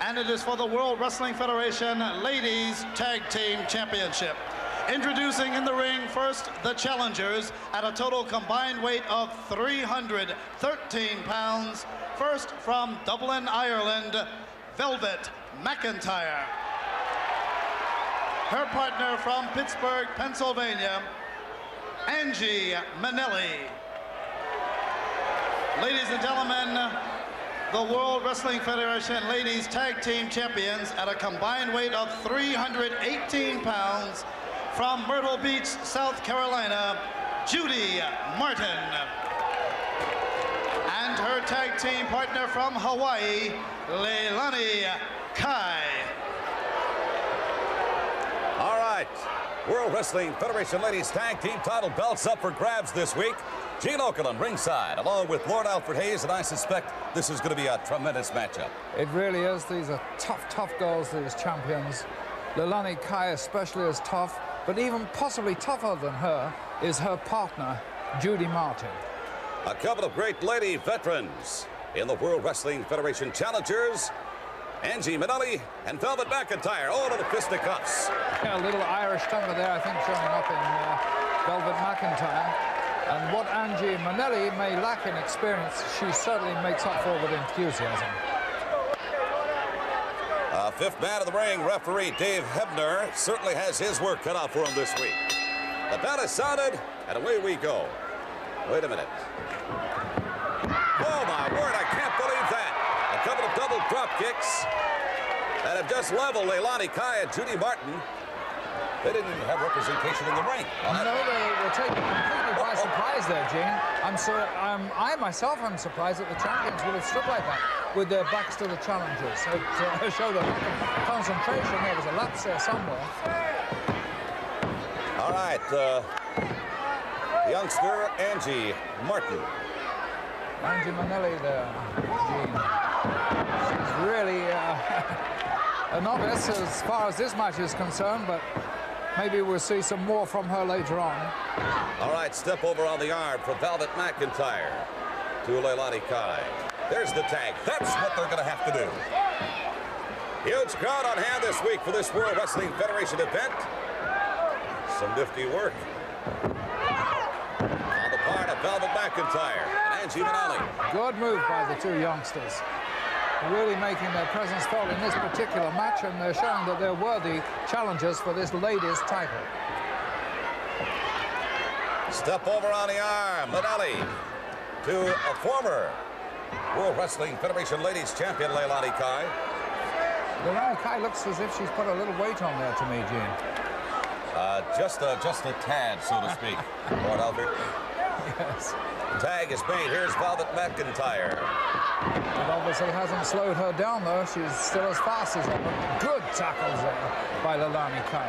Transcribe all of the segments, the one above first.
and it is for the World Wrestling Federation Ladies Tag Team Championship. Introducing in the ring first the challengers at a total combined weight of 313 pounds. First from Dublin, Ireland, Velvet McIntyre. Her partner from Pittsburgh, Pennsylvania, Angie Minelli. Ladies and gentlemen, the World Wrestling Federation Ladies Tag Team Champions at a combined weight of 318 pounds from Myrtle Beach, South Carolina, Judy Martin. And her tag team partner from Hawaii, Leilani Kai. All right, World Wrestling Federation Ladies Tag Team title belts up for grabs this week. Gene Okerlund ringside, along with Lord Alfred Hayes, and I suspect this is going to be a tremendous matchup. It really is. These are tough girls, these champions. Leilani Kai especially is tough, but even possibly tougher than her is her partner, Judy Martin. A couple of great lady veterans in the World Wrestling Federation challengers, Angie Minelli and Velvet McIntyre. Oh, to the fisticuffs. Yeah, a little Irish temper there, I think, showing up in Velvet McIntyre. And what Angie Minelli may lack in experience, she certainly makes up for with enthusiasm. Fifth man of the ring, referee Dave Hebner, certainly has his work cut out for him this week. The bell is sounded, and away we go. Wait a minute. Oh, my word, I can't believe that. A couple of double drop kicks that have just leveled Leilani Kai and Judy Martin. They didn't even have representation in the ring. No, they were taken completely by surprise there, Gene. I myself am surprised that the champions would have stood like that with their backs to the challengers. It showed a lack of concentration. There was a lapse there somewhere. All right, youngster Angie Martin. Angie Minelli there, Gene. She's really a novice as far as this match is concerned, but maybe we'll see some more from her later on. All right, step over on the arm for Velvet McIntyre to Leilani Kai. There's the tag. That's what they're going to have to do. Huge crowd on hand this week for this World Wrestling Federation event. Some nifty work on the part of Velvet McIntyre and Angie Minelli. Good move by the two youngsters. Really making their presence felt in this particular match, and they're showing that they're worthy challengers for this ladies' title. Step over on the arm, Minelli to a former World Wrestling Federation Ladies Champion, Leilani Kai. Leilani Kai looks as if she's put a little weight on there to me, Gene. Just a tad, so to speak, Lord Albert. Yes. Tag is made. Here's Velvet McIntyre. It obviously hasn't slowed her down, though. She's still as fast as ever. Good tackles there by Leilani Kai.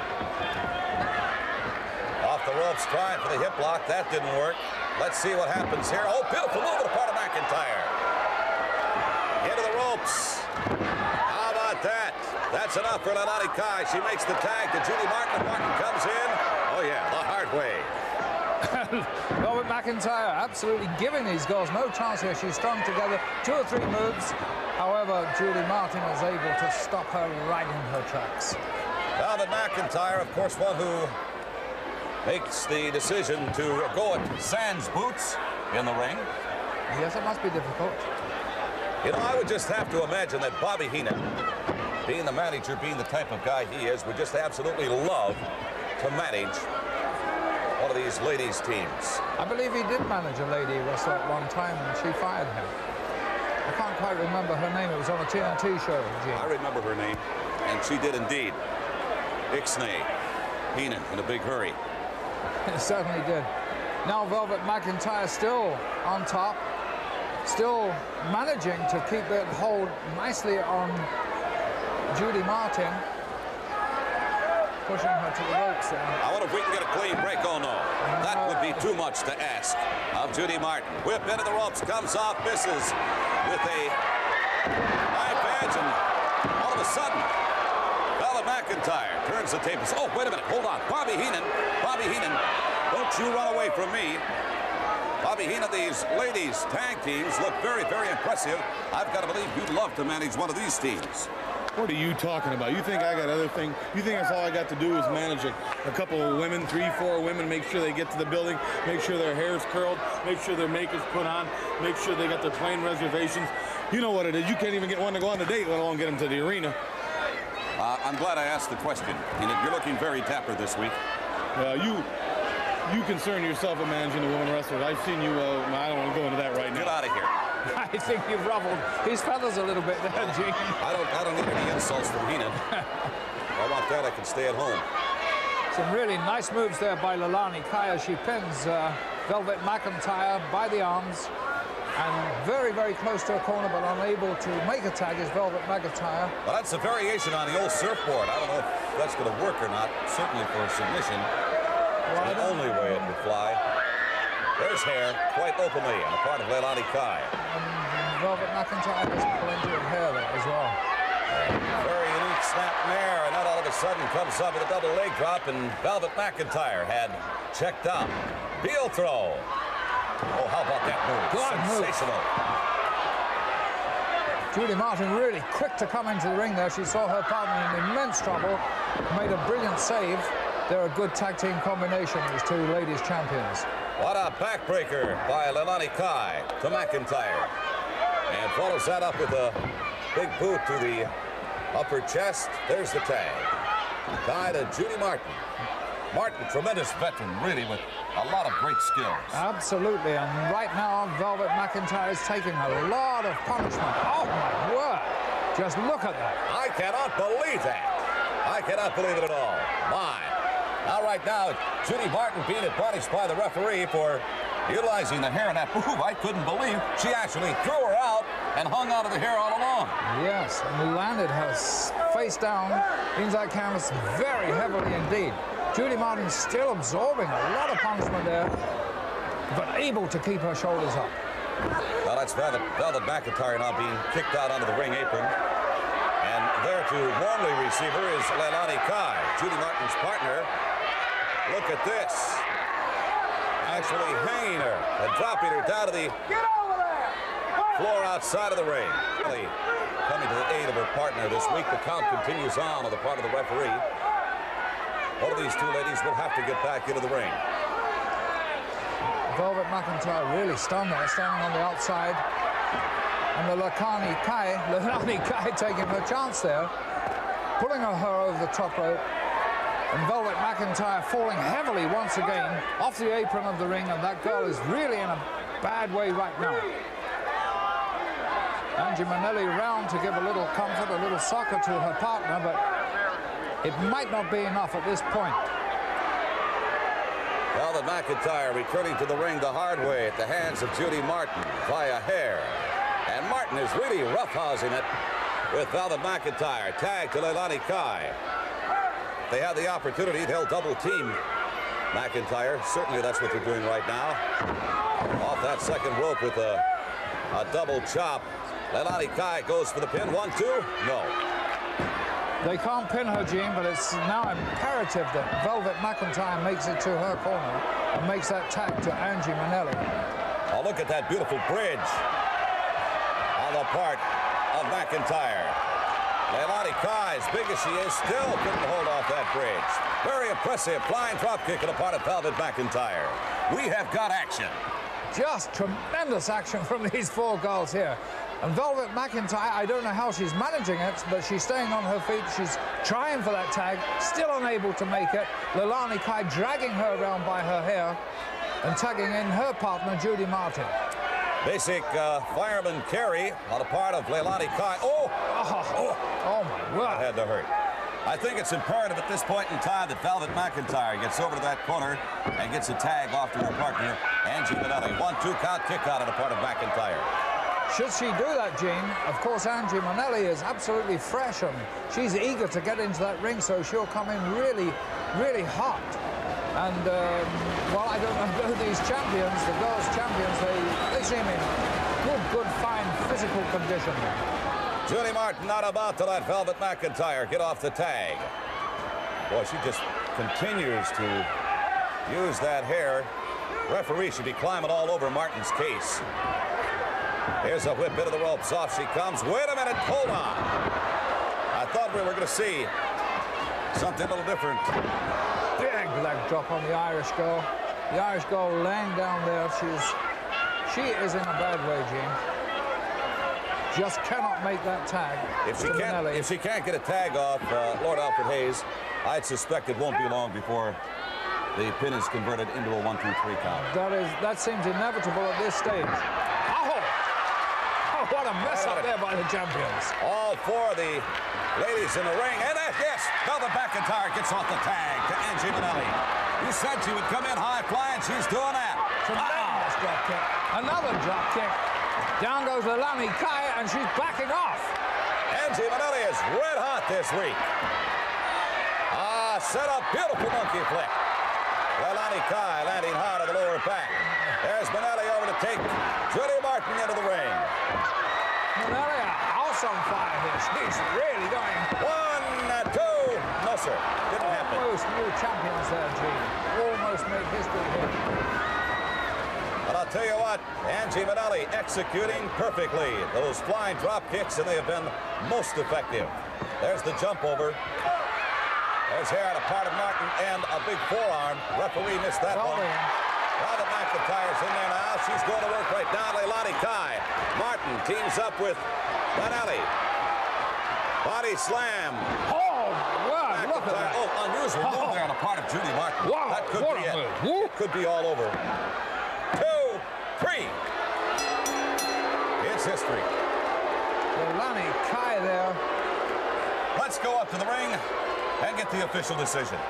Off the ropes, trying for the hip lock. That didn't work. Let's see what happens here. Oh, beautiful move on the part of McIntyre. Into the ropes. How about that? That's enough for Leilani Kai. She makes the tag to Judy Martin. Martin comes in. Oh, yeah, the hard way. Velvet McIntyre absolutely giving these girls no chance here. She's strung together 2 or 3 moves. However, Judy Martin is able to stop her right in her tracks. Velvet McIntyre, of course, one who makes the decision to go at sans boots in the ring. Yes, it must be difficult. You know, I would just have to imagine that Bobby Heenan, being the manager, being the type of guy he is, would just absolutely love to manage one of these ladies' teams. I believe he did manage a lady wrestler at one time, and she fired him. I can't quite remember her name. It was on a TNT show, Gene. I remember her name, and she did indeed ixnay Heenan in a big hurry. It certainly did. Now Velvet McIntyre still on top, still managing to keep it hold nicely on Judy Martin. Pushing her to the ropes there. I wonder if we can get a clean break. Oh, no. That would be too much to ask of Judy Martin. Whip into the ropes, comes off, misses with a knife edge, and all of a sudden, Velvet McIntyre turns the tables. Oh, wait a minute. Hold on. Bobby Heenan, don't you run away from me. Bobby Heenan, these ladies tag teams look very, very impressive. I've got to believe you'd love to manage one of these teams. What are you talking about? You think I got other things? You think that's all I got to do is manage a couple of women, 3, 4 women, make sure they get to the building, make sure their hair's curled, make sure their makeup's put on, make sure they got their plane reservations. You know what it is. You can't even get one to go on a date, let alone get them to the arena. I'm glad I asked the question. You're looking very dapper this week. You concern yourself with managing the women wrestlers. I've seen you. I don't want to go into that right now. Get out of here. I think you've ruffled his feathers a little bit there, Gene. I don't need any insults from Heenan. If I want that, I can stay at home. Some really nice moves there by Leilani Kai as she pins Velvet McIntyre by the arms. And very, very close to a corner, but unable to make a tag is Velvet McIntyre. Well, that's a variation on the old surfboard. I don't know if that's going to work or not. Certainly for a submission. Well, it's the only way it would fly. There's hair quite openly on the part of Leilani Kai. And Velvet McIntyre has plenty of hair there as well. Very unique snap in there, and that all of a sudden comes up with a double leg drop, and Velvet McIntyre had checked out. Heel throw. Oh, how about that move? Good Sensational. Judy Martin really quick to come into the ring there. She saw her partner in immense trouble, made a brilliant save. They're a good tag team combination, these two ladies champions. What a backbreaker by Leilani Kai to McIntyre. And follows that up with a big boot to the upper chest. There's the tag. Kai to Judy Martin. Martin, tremendous veteran, really, with a lot of great skills. Absolutely, and right now, Velvet McIntyre is taking a lot of punishment. Oh, my word. Just look at that. I cannot believe that. I cannot believe it at all. My. Now, right now, Judy Martin being punished by the referee for utilizing the hair in that move. I couldn't believe she actually threw her out and hung onto the hair all along. Yes, and landed her face down into that canvas very heavily indeed. Judy Martin still absorbing a lot of punishment there, but able to keep her shoulders up. Well, that's Velvet McIntyre now being kicked out onto the ring apron. And there to warmly receive her is Leilani Kai, Judy Martin's partner. Look at this. Actually hanging her and dropping her down to the floor outside of the ring. Really coming to the aid of her partner this week. The count continues on the part of the referee. One of these two ladies will have to get back into the ring. Velvet McIntyre really stunned there, standing on the outside. And the Leilani Kai taking her chance there, pulling her over the top rope. And Velvet McIntyre falling heavily once again off the apron of the ring, and that girl is really in a bad way right now. Angie Minelli round to give a little comfort, a little succor to her partner, but it might not be enough at this point. Velvet McIntyre returning to the ring the hard way at the hands of Judy Martin via hair. And Martin is really roughhousing it with Velvet McIntyre. Tag to Leilani Kai. They have the opportunity, they'll double team McIntyre. Certainly that's what they're doing right now. Off that second rope with a double chop. Leilani Kai goes for the pin. 1, 2. No. They can't pin her, Gene, but it's now imperative that Velvet McIntyre makes it to her corner and makes that tag to Angie Minelli. Oh, look at that beautiful bridge on the part of McIntyre. Leilani Kai, as big as she is, still couldn't hold off that bridge. Very impressive flying drop kick on the part of Velvet McIntyre. We have got action. Just tremendous action from these four girls here. And Velvet McIntyre, I don't know how she's managing it, but she's staying on her feet. She's trying for that tag, still unable to make it. Leilani Kai dragging her around by her hair and tagging in her partner, Judy Martin. Basic fireman carry on the part of Leilani Kai. Oh my word. That had to hurt. I think it's imperative at this point in time that Velvet McIntyre gets over to that corner and gets a tag off to her partner, Angie Minelli. 1-2 count kick out on the part of McIntyre. Should she do that, Gene, of course, Angie Minelli is absolutely fresh and she's eager to get into that ring, so she'll come in really, really hot. And while I don't know these champions, the girls' champions, they seem in good, fine physical condition. Judy Martin not about to let Velvet McIntyre get off the tag. Boy, she just continues to use that hair Referee should be climbing all over Martin's case. Here's a whip into the ropes. Off she comes. Wait a minute. Hold on. I thought we were going to see something a little different. Big leg drop on the Irish girl. The Irish girl laying down there. She is in a bad way, Gene. Just cannot make that tag. If she can't get a tag off Lord Alfred Hayes, I'd suspect it won't be long before the pin is converted into a 1-2-3 count. That seems inevitable at this stage. Oh, what a mess up there by the champions. All four of the ladies in the ring. And yes, now the McIntyre gets off the tag to Angie Minelli. You said she would come in high flying. She's doing that. Tremendous drop kick. Another drop kick. Down goes Leilani Kai, and she's backing off. Angie Minelli is red hot this week. Set up, beautiful monkey flip. Leilani Kai landing hard on the lower back. There's Minelli over to take Judy Martin into the ring. Minelli, a house on fire here. She's really going. 1, 2. No, sir. Didn't happen. Almost new champions there, Gene. Almost made history here. But I'll tell you what, Angie Minelli executing perfectly those flying drop kicks, and they have been most effective. There's the jump over. There's hair on a part of Martin and a big forearm. Referee missed that one. Now that McIntyre's in there now, she's going to work right down Leilani Kai. Martin teams up with Minelli. Body slam. Oh, wow, look at that. Oh, unusual move there on the part of Judy Martin. Wow, that could what be a it. move. It could be all over. 2, 3. It's history. Leilani Kai there. Let's go up to the ring and get the official decision.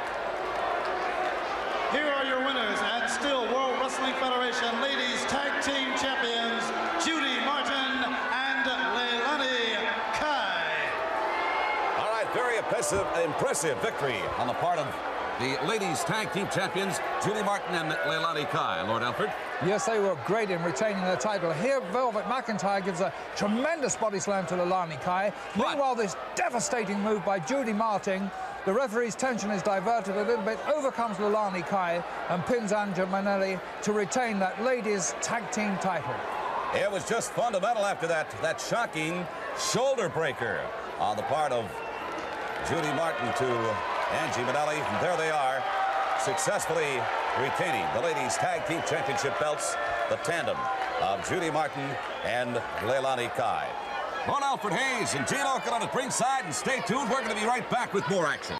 Here are your winners and still World Wrestling Federation Ladies Tag Team Champions, Judy Martin and Leilani Kai. All right, very impressive victory on the part of the Ladies Tag Team Champions, Judy Martin and Leilani Kai. Lord Alfred? Yes, they were great in retaining their title. Here, Velvet McIntyre gives a tremendous body slam to Leilani Kai. Meanwhile, this devastating move by Judy Martin. The referee's tension is diverted a little bit. Over comes Leilani Kai and pins Angie Minelli to retain that ladies' tag team title. It was just fundamental after that shocking shoulder breaker on the part of Judy Martin to Angie Minelli. And there they are, successfully retaining the Ladies Tag Team Championship belts, the tandem of Judy Martin and Leilani Kai. Lord Alfred Hayes and Gene Okerlund at ringside, and stay tuned. We're going to be right back with more action.